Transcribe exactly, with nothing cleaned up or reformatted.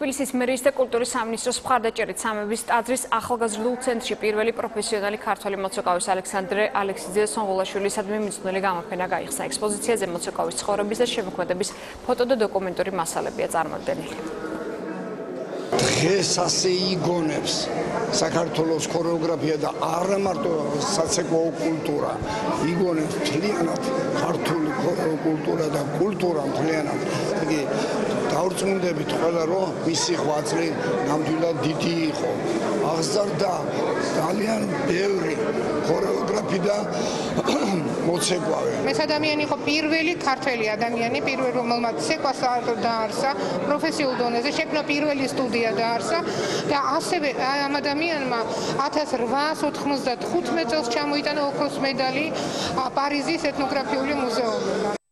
თბილისის მერის და კულტურის სამინისტროს მხარდაჭერით სამების ტაძრის ახალგაზრდულ ცენტრში პირველი პროფესიონალი ქართველი მოცეკვავის ალექსანდრე ალექსიძე სონღულაშვილისადმი მიძღვნილი გამოფენა გაიხსნა. ექსპოზიციაზე მოცეკვავის ცხოვრების და შემოქმედების ფოტო და დოკუმენტური მასალებია წარმოდგენილი. დღეს ასე იგონებს საქართველოს ქორეოგრაფია და არა მარტო საცეკვაო კულტურა, იგონებს მთლიანად ქართული კულტურა და კულტურა მთლიანად. იგი დავრწმუნდებით ყველა რომ მისი ღვაწლი ნამდვილად დიდი იყო. აღზარდა ძალიან ბევრი ქორეოგრაფი და მოცეკვავე. ეს ადამიანი იყო პირველი ქართველი ადამიანი, პირველი რომელმაც ცეკვა საერთოდ დაარსა, პროფესიულ დონეზე შექმნა პირველი სტუდია დაარსა და ასევე ამ ადამიანმა ათას რვაას ოთხმოცდათხუთმეტ წელს ჩამოიტანა ოქროს მედალი პარიზის ეთნოგრაფიული მუზეუმიდან.